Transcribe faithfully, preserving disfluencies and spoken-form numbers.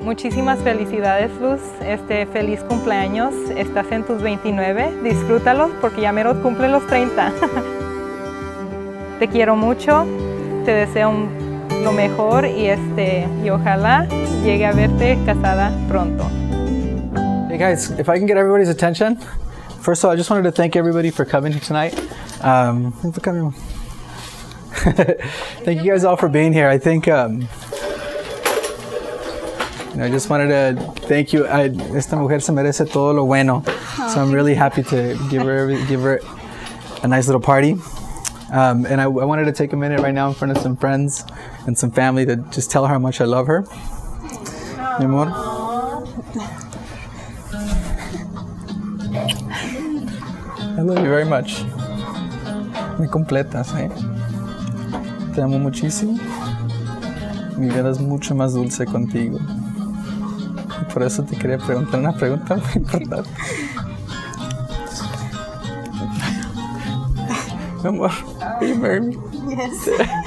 Muchísimas felicidades, Luz. Este, feliz cumpleaños. Estás en tus veintinueve. Disfrútalos porque ya mero cumple los treinta. Te quiero mucho. Te deseo un, lo mejor y, este, y ojalá llegue a verte casada pronto. Hey guys, if I can get everybody's attention. First of all, I just wanted to thank everybody for coming here tonight. Um, thank you guys all for being here. I think um, you know, I just wanted to thank you. I, esta mujer se merece todo lo bueno, so I'm really happy to give her give her a nice little party. Um, and I, I wanted to take a minute right now in front of some friends and some family to just tell her how much I love her. Mi amor. I love you very much. Me completas, ¿eh? Te amo muchísimo. Mi vida es mucho más dulce contigo. Y por eso te quería preguntar una pregunta muy importante. Mi amor, will you marry me? Yes.